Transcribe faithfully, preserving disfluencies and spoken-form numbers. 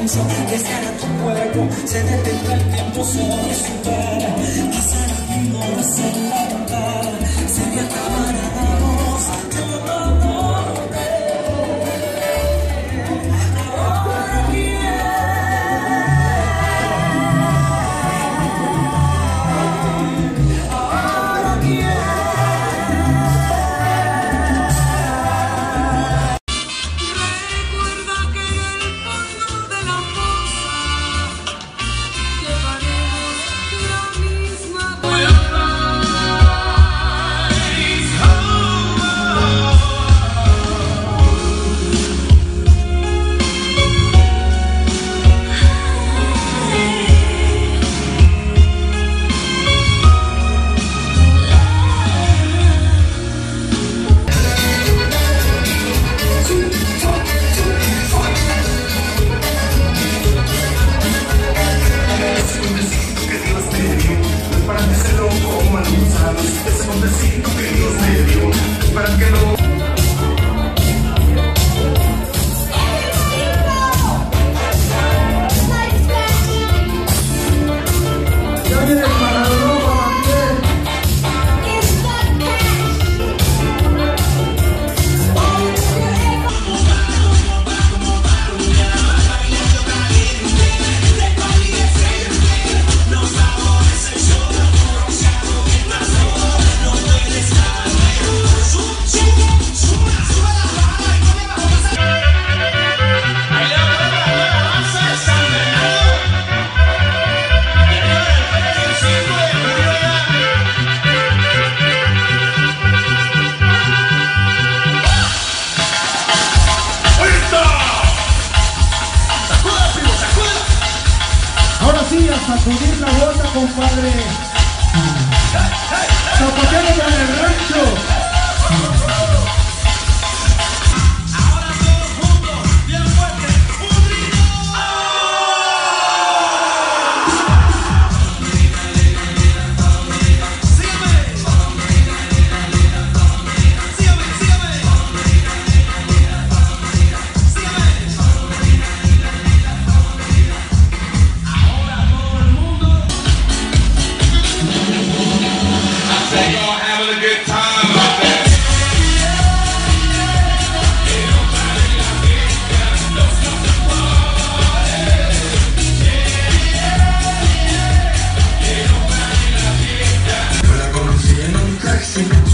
silencio desgarra tu cuerpo, se detendrá el tiempo sobre su cara. Quizá la ignoras en la ventana, se me acabará la voz de tu amor. Ahora bien, ahora bien. Sacudir la bota, compadre. Zapateando con el rancho. Ahora todos juntos, bien fuerte, un grito. Sígueme. Sígueme, sígueme. Sing